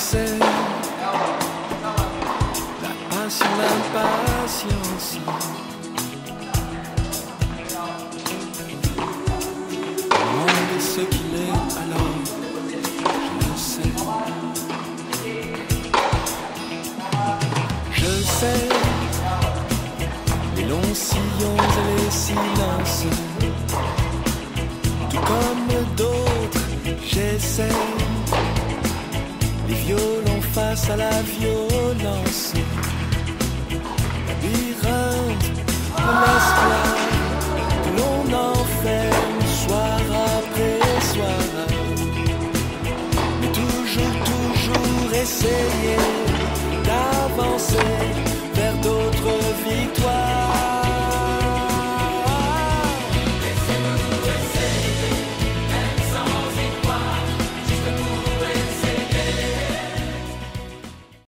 sais, la passion, l'impatience. Demande ce qu'il est alors, je le sais. Je sais les longs sillons et les silences. Tout comme d'autres, j'essaie les violons face à la violence. Labyrinthe de l'espoir que l'on enferme soir après soir. Mais toujours essayer